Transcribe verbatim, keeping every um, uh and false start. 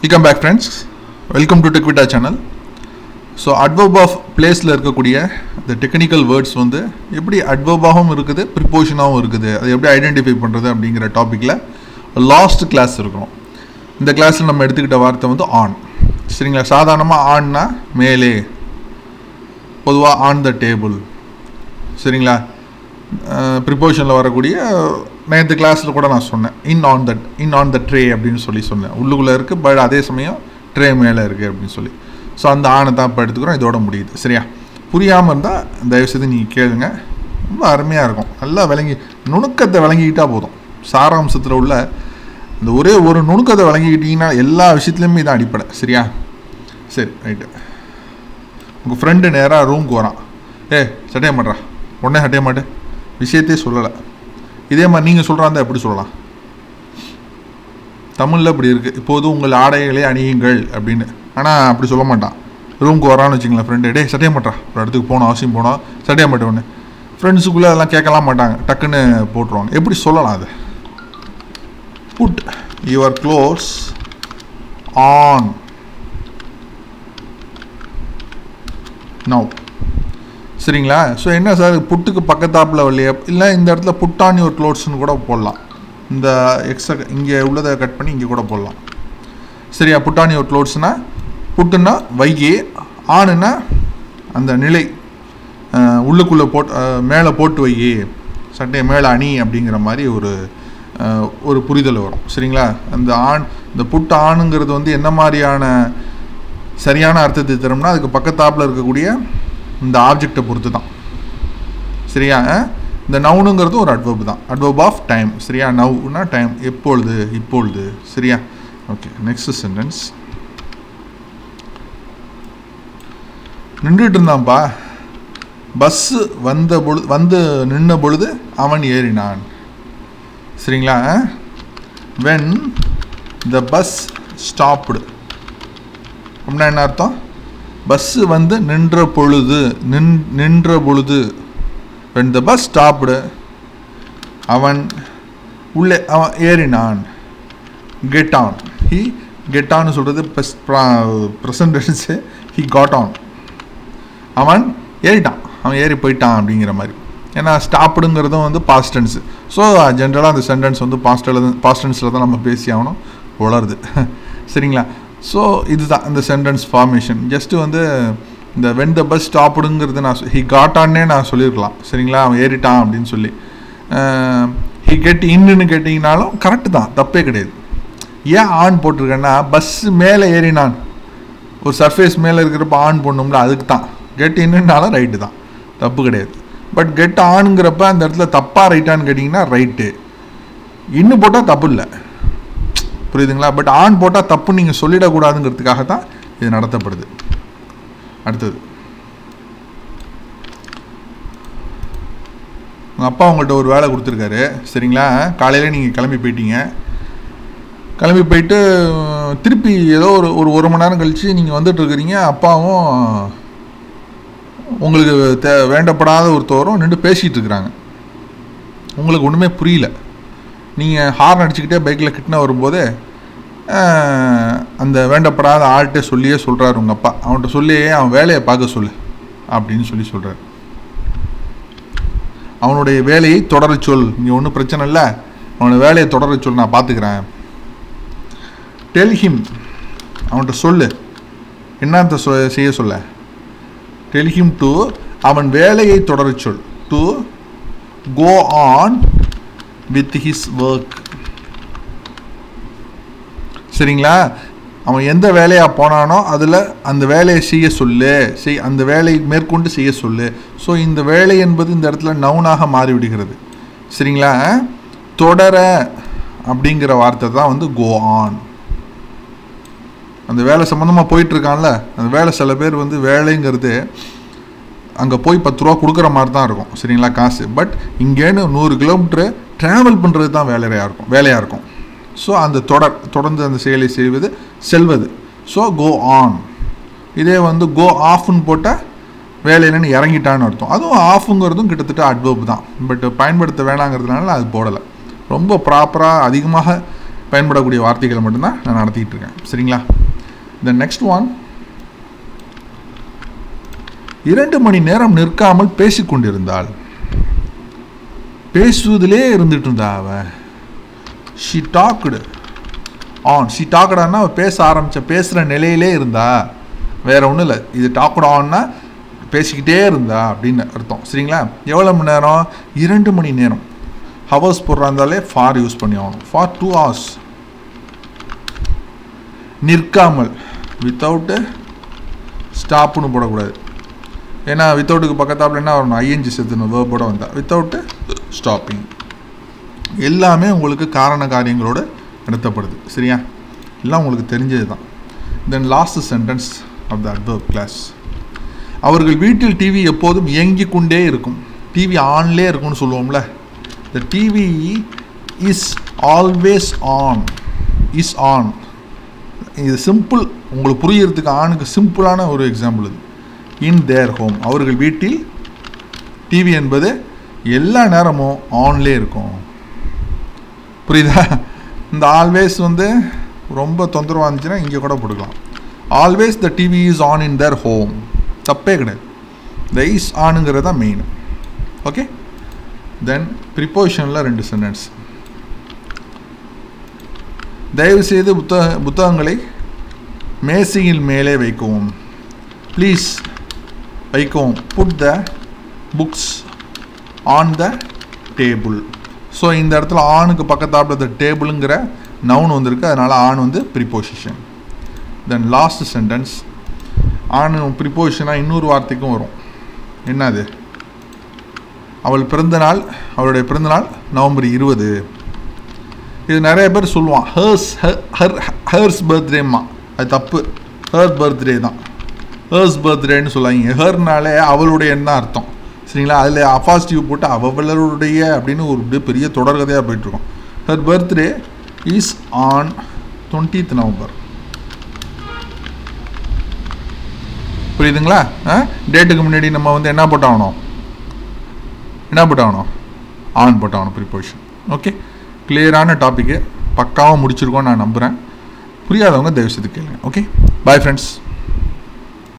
Welcome back friends. Welcome to Techvita channel. So adverb of place la irukkudiya the technical words வந்து எப்படி adverb ஆகவும் இருக்குது preposition ஆகவும் இருக்குது அதை எப்படி ஐடென்டிஃபை பண்றது அப்படிங்கற டாபிக்ல லாஸ்ட் கிளாஸ் இருக்கும். இந்த கிளாஸ்ல நம்ம எடுத்துக்கிட்ட வார்த்தை வந்து on. சரிங்களா? சாதாரணமா onனா மேலே பொதுவா on the table. சரிங்களா? prepositionல வரக்கூடிய நேத்து கிளாஸ்ல கூட நான் சொன்னேன் in on the in on the tray அப்படினு சொல்லி சொன்னேன். உள்ளுக்குள்ள இருக்கு பட் அதே சமயம் ட்ரே மேல இருக்கு அப்படினு சொல்லி. சோ அந்த ஆன தான் இப்ப எடுத்துக்கறோம். இதோட முடியுது. சரியா? புரியாம இருந்தா தயவு செய்து நீங்க கேளுங்க. ரொம்ப அருமையா இருக்கும். நல்லா விளங்கி நுணுக்கத்தை விளங்கிட்டா போதும். சாராம்சத்துல உள்ள இந்த ஒரே ஒரு நுணுக்கத்தை விளங்கிட்டீங்கன்னா எல்லா விஷயத்திலயும் இது அடிப்படை. சரியா? சரி ரைட். உங்க ஃப்ரெண்ட் நேரா ரூமுக்கு வரான். ஏய் சட்டைய மாட்றா. உடனே சட்டைய மாட்டு. விஷயத்தை சொல்லல. இதே மாதிரி நீங்க சொல்றாங்க எப்படி சொல்லலாம்? தமிழ்ல இப்படி இருக்கு. இப்போது உங்கள் ஆடைகளை அணியுங்கள் அப்படினு. ஆனா அப்படி சொல்ல மாட்டான். ரூமுக்கு வரான்னு வெச்சீங்களா ஃப்ரெண்ட் டேய் சட்டைய மாட்றா. ஒரு இடத்துக்கு போணும் அவசியம் போணும். சட்டைய மாட்டவனே. ஃப்ரெண்ட்ஸ்க்குள்ள அதெல்லாம் கேட்கலாம் மாட்டாங்க. டக்குன்னு போட்டுருவாங்க. எப்படி சொல்லலாம் அது? Put your clothes on now. சரிங்களா? சோ என்ன சார் புட்டுக்கு பக்கத்தாப்புல வரலையா? இல்ல இந்த இடத்துல put on your clothes னு கூட போடலாம். இந்த எக்ஸ் இங்க உள்ளத கட் பண்ணி இங்க கூட போடலாம். சரியா? put on your clothes னா புட்னா வையே, ஆன்னா அந்த நிலை உள்ளுக்குள்ள போட் மேல போட்டு வையே, சட்டை மேல அணி அப்படிங்கற மாதிரி ஒரு ஒரு புரிதல் வரும். சரிங்களா? அந்த ஆன் இந்த புட் ஆன்ங்கிறது வந்து என்ன மாதிரியான சரியான அர்த்தத்தை தரும்னா அதுக்கு பக்கத்தாப்புல இருக்க கூடிய இந்த ஆப்ஜெக்ட்டை பொறுத்து தான். சரியா? இந்த நவுனுங்கிறது ஒரு அட்வர்ப் தான். Adverb of time. சரியா? நவுனா டைம், எப்பொழுது, இப்பொழுது. சரியா? Okay, next sentence. நின்றுட்டு இருந்தான்பா. பஸ் வந்த பொழுது வந்து நின்ன பொழுது அவன் ஏறினான். சரிங்களா? when the bus stopped அப்படின்னா என்ன அர்த்தம்? பஸ் வந்து நின்ற பொழுது நின்ற பொழுது when the bus stopped அவன் உள்ளே அவன் ஏறினான். get on he get on சொல்றது present tense. he got on அவன் ஏறிட்டான், அவன் ஏறி போயிட்டான் அப்படிங்கிற மாதிரி. ஏன்னா ஸ்டாப்டுங்கிறதும் வந்து பாஸ்ட் டென்ஸ். ஸோ ஜென்ரலாக அந்த சென்டென்ஸ் வந்து பாஸ்டில் பாஸ்ட் டென்ஸில் தான் நம்ம பேசி ஆகணும். வளருது. சரிங்களா? ஸோ இதுதான் இந்த சென்டென்ஸ் ஃபார்மேஷன். ஜஸ்ட்டு வந்து இந்த வென் த பஸ் ஸ்டாப்டுங்கிறது நான் ஹி காட் ஆன்னே நான் சொல்லியிருக்கலாம். சரிங்களா? அவன் ஏறிட்டான் அப்படின்னு சொல்லி. ஹி கெட் இன்னுன்னு கேட்டிங்கனாலும் கரெக்டு தான், தப்பே கிடையாது. ஏன் ஆன் போட்டிருக்கேன்னா பஸ்ஸு மேலே ஏறினான், ஒரு சர்ஃபேஸ் மேலே இருக்கிறப்ப ஆன் போடணும்ல, அதுக்கு தான். கெட் இன்னுனாலும் ரைட்டு தான், தப்பு கிடையாது. பட் கெட் ஆனுங்கிறப்ப அந்த இடத்துல தப்பா ரைட்டான்னு கேட்டிங்கன்னா ரைட்டு. இன்னும் போட்டால் தப்பு இல்லை. புரியுதுங்களா? பட் ஆன் போட்டால் தப்பு நீங்கள் சொல்லிடக்கூடாதுங்கிறதுக்காக தான் இது நடத்தப்படுது. அடுத்தது, உங்கள் அப்பா உங்கள்கிட்ட ஒரு வேலை கொடுத்துருக்காரு. சரிங்களா? காலையில் நீங்கள் கிளம்பி போயிட்டீங்க. கிளம்பி போயிட்டு திருப்பி ஏதோ ஒரு ஒரு ஒரு மணி நேரம் கழித்து நீங்கள் வந்துட்டு இருக்கிறீங்க. அப்பாவும் உங்களுக்கு தே வேண்டப்படாத ஒருத்தவரும் நின்று பேசிகிட்டு இருக்கிறாங்க. உங்களுக்கு ஒன்றுமே புரியல. நீங்கள் ஹார்ன் அடிச்சுக்கிட்டே பைக்கில் கிட்டன வரும்போது அந்த வேண்டப்படாத ஆள்கிட்ட சொல்லியே சொல்கிறாரு உங்கள் அப்பா. அவன்கிட்ட சொல்லியே அவன் வேலையை பார்க்க சொல்லு அப்படின்னு சொல்லி சொல்கிறார். அவனுடைய வேலையை தொடர சொல். இங்கே ஒன்றும் பிரச்சனை இல்லை, அவனோட வேலையை தொடர சொல், நான் பார்த்துக்கிறேன். டெல் ஹிம், அவன்கிட்ட சொல்லு என்னத்த சொ செய்ய சொல்ல. டெல் ஹிம் டு, அவன் வேலையை தொடர சொல். To go on with his work. சரிங்களா? அவன் எந்த வேலையா போனானோ அதில் அந்த வேலையை செய்ய சொல்லு, செய் அந்த வேலையை மேற்கொண்டு செய்ய சொல்லு. ஸோ இந்த வேலை என்பது இந்த இடத்துல நவுனாக மாறிவிடுகிறது. சரிங்களா? தொடர அப்படிங்கிற வார்த்தை தான் வந்து கோ ஆன். அந்த வேலை சம்மந்தமாக போயிட்டுருக்கான்ல, அந்த வேலை சில பேர் வந்து வேலைங்கிறது அங்கே போய் பத்து ரூபா கொடுக்குற மாதிரி தான் இருக்கும். சரிங்களா? காசு. பட் இங்கேன்னு நூறு கிலோமீட்டரு ட்ராவல் பண்ணுறது தான் வேலையாக இருக்கும் வேலையாக இருக்கும். ஸோ அந்த தொடர் தொடர்ந்து அந்த செயலை செய்வது செல்வது. So go on. இதே வந்து கோ ஆஃப்னு போட்டால் வேலையிலன்னு இறங்கிட்டான்னு அர்த்தம். அதுவும் ஆஃபுங்கிறதும் கிட்டத்தட்ட அட்வர்ப் தான். பட் பயன்படுத்த வேணாங்கிறதுனால அது போடலை. ரொம்ப ப்ராப்பராக அதிகமாக பயன்படக்கூடிய வார்த்தைகளை மட்டும்தான் நான் நடத்திட்டு இருக்கேன். சரிங்களா? The next one, இரண்டு மணி நேரம் நிற்காமல் பேசிக்கொண்டிருந்தாள். பேசுவதிலே இருந்துட்டு இருந்தா அவ. She talked on. She talked on அவ பேச ஆரம்பிச்ச பேசுகிற நிலையிலே இருந்தா. வேற ஒன்றும் இல்லை, இது talked on பேசிக்கிட்டே இருந்தா அப்படின்னு அர்த்தம். சரிங்களா? எவ்வளோ மணி நேரம்? இரண்டு மணி நேரம். ஹவர்ஸ் போடுறாந்தாலே ஃபார் யூஸ் பண்ணி ஆகணும். For two hours. நிற்காமல் வித்தவுட்டு ஸ்டாப்புன்னு போடக்கூடாது. ஏன்னா வித்தவுட்டுக்கு பக்கத்தாப்பில் என்ன வரணும்? ஐஎன்ஜி சேர்த்துணும் வேர்போட வந்தால். Without stopping. எல்லாமே உங்களுக்கு காரண காரியங்களோடு நடத்தப்படுது. சரியா? எல்லாம் உங்களுக்கு தெரிஞ்சது தான். Then last sentence of the adverb clause. அவர்கள் வீட்டில் டிவி எப்போதும் இயங்கிக் கொண்டே இருக்கும். டிவி ஆன்லே இருக்கும்னு சொல்லுவோம்ல. The TV is always on. Is on. இது சிம்பிள், உங்களுக்கு புரியறதுக்கு ஆணுக்கு சிம்பிளான ஒரு எக்ஸாம்பிள் இது. In their home. அவர்கள் வீட்டில் டிவி என்பது எல்லா நேரமும் ஆன்லே இருக்கும். புரியுதா? இந்த ஆல்வேஸ் வந்து ரொம்ப தொந்தரவாக இருந்துச்சுன்னா இங்கே கூட போட்டுக்கலாம். Always the TV is on in their home. தப்பே கிடையாது. த இஸ் ஆனுங்கிறது தான் மெயின். ஓகே. தென் ப்ரிப்போசிஷனில் ரெண்டு சென்டென்ஸ். தயவுசெய்து புத்தக புத்தகங்களை மேசையில் மேலே வைக்கவும். ப்ளீஸ் வைக்கவும். Put the books on the table. So இந்த இடத்துல ஆணுக்கு பக்கத்தாப்பில் த டேபிளுங்கிற நவுன் வந்திருக்கு. அதனால் ஆண் வந்து ப்ரிப்போசிஷன். தென் லாஸ்ட் சென்டென்ஸ். ஆண் ப்ரிப்போசிஷனாக இன்னொரு வார்த்தைக்கும் வரும். என்னது? அவள் பிறந்தநாள், அவளுடைய பிறந்தநாள் நவம்பர் இருபது. இது நிறைய பேர் சொல்லுவான் ஹர்ஸ் ஹர் ஹர்ஸ் பர்த்டேம்மா. அது தப்பு. ஹர் பர்த்டே தான். ஹர்ஸ் பர்த்டேன்னு சொல்லாங்க. ஹர்னாலே அவளுடைய என்ன அர்த்தம்? சரிங்களா? அதில் அஃபாஸ்டிவ் போட்டு அவளுடைய அப்படின்னு ஒரு பெரிய தொடர்கதையாக போயிட்டுருக்கோம். Her birthday is on twentieth November. புரியுதுங்களா? டேட்டுக்கு முன்னாடி நம்ம வந்து என்ன போட்டாகணும்? என்ன போட்டாகணும்? ஆன் போட்டாகணும் ப்ரிப்போசிஷன். ஓகே. கிளியரான டாப்பிக்கு பக்காவாக முடிச்சிருக்கோன்னு நான் நம்புகிறேன். புரியாதவங்க தயவு செய்து கேளுங்க. ஓகே. Bye friends.